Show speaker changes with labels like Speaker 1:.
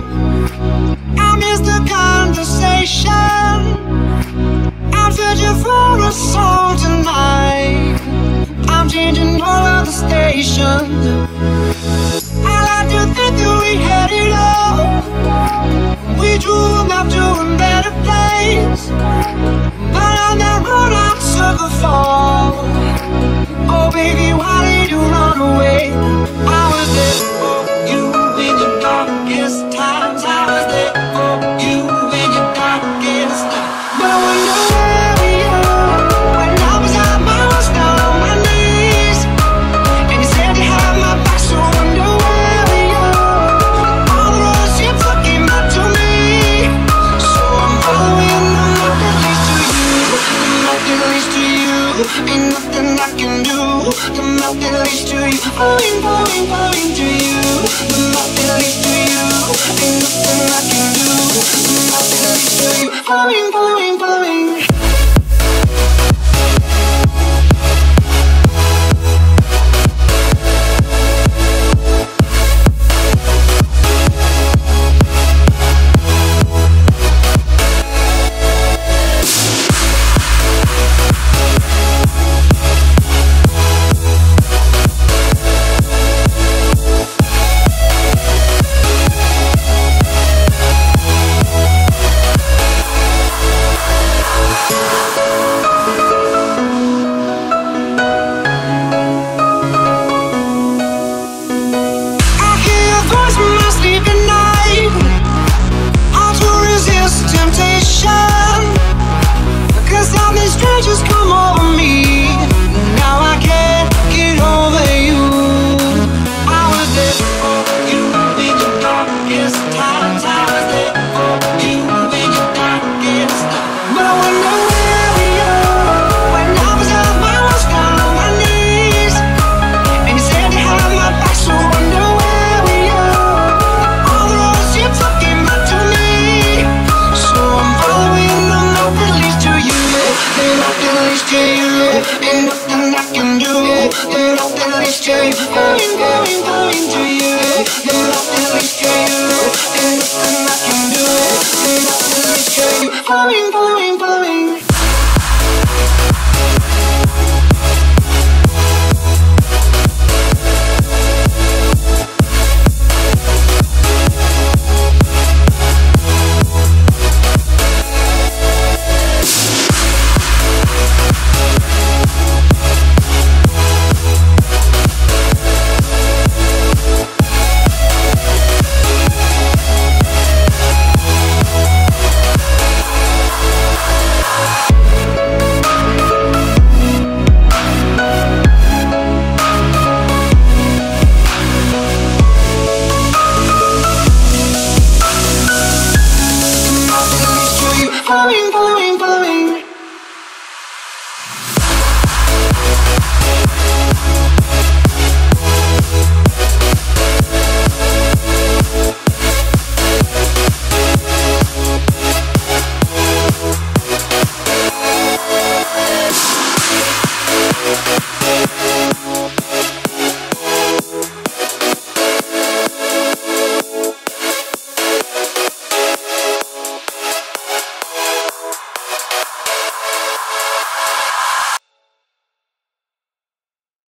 Speaker 1: I miss the conversation. I'm searching for a song tonight. I'm changing all of the stations. I like to think that we had it all. We drew up to a better place, but on that road I took a fall. Oh baby, why did you run away? I was there for you in your darkest times. I was there for you in your darkest night. But I wonder where we are when I was at my worst, down on my knees, and you said you had my back. So I wonder where we are. All the roads you took came back to me. So I'm following the map that leads to you. The map that leads to you. Ain't nothing I can do. The map that leads to you. Falling, falling, falling to you. The map that leads to you. Ain't nothing I can do. The map that leads to you. Falling, falling, falling.